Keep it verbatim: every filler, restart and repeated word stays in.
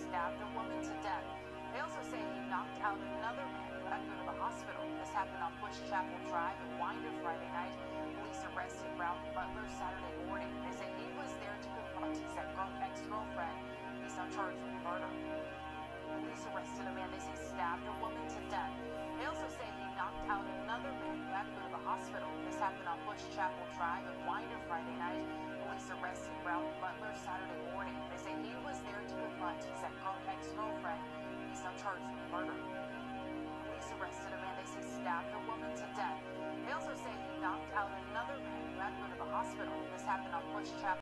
stabbed a woman to death. They also say he knocked out another man who had to go to the hospital. This happened on Bush Chapel Drive in Winder Friday night. Police arrested Ralph Butler Saturday morning. They say he was there to confront his ex-girlfriend. He's now charged with murder. Police arrested a man they say stabbed a woman to death. They also say he knocked out another man who had to go to the hospital. This happened on Bush Chapel Drive in Winder Friday night. Police arrested Ralph Butler Saturday morning. They say he was there to confront his ex-girlfriend. He's now charged with murder. Police arrested a man they say stabbed a woman to death. They also say he knocked out another man who had to go to the hospital. This happened on Bush Chapel.